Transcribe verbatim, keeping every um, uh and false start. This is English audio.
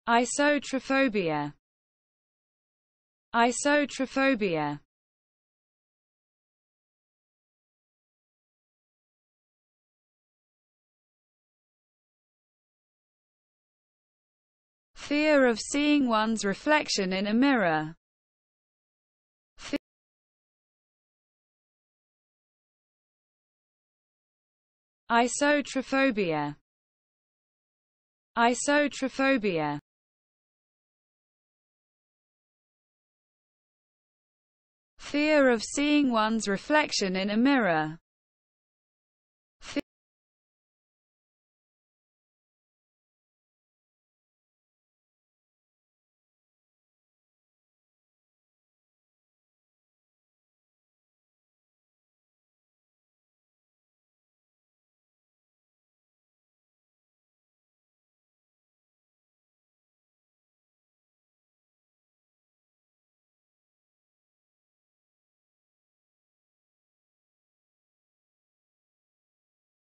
Isotrophobia. Isotrophobia. Fear of seeing one's reflection in a mirror. Fe- Isotrophobia. Isotrophobia. Fear of seeing one's reflection in a mirror.